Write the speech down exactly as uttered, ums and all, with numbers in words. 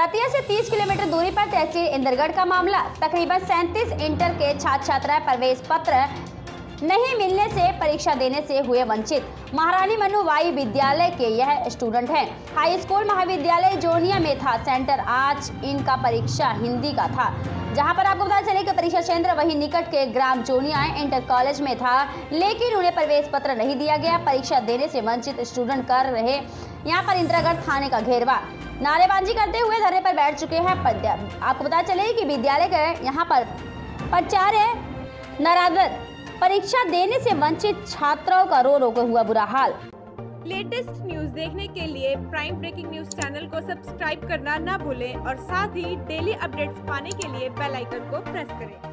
दतिया से तीस किलोमीटर दूरी पर तहसील इंद्रगढ़ का मामला। तकरीबन सैंतीस इंटर के छात्र छात्राएं प्रवेश पत्र नहीं मिलने से परीक्षा देने से हुए वंचित। महारानी मनुबाई विद्यालय के यह स्टूडेंट हैं। हाई स्कूल महाविद्यालय जोनिया में था सेंटर। आज इनका परीक्षा हिंदी का था, जहां पर आपको पता चले कि परीक्षा केंद्र वही निकट के ग्राम जोनिया इंटर कॉलेज में था, लेकिन उन्हें प्रवेश पत्र नहीं दिया गया। परीक्षा देने से वंचित स्टूडेंट कर रहे यहां पर इंदिरागढ़ थाने का घेरवा, नारेबाजी करते हुए धरने पर बैठ चुके हैं। आपको पता चले कि विद्यालय के यहाँ पर प्राचार्य नाराजद परीक्षा देने से वंचित छात्रों का रो रो के हुआ बुरा हाल। लेटेस्ट न्यूज देखने के लिए प्राइम ब्रेकिंग न्यूज चैनल को सब्सक्राइब करना ना भूलें और साथ ही डेली अपडेट्स पाने के लिए बेल आइकन को प्रेस करें।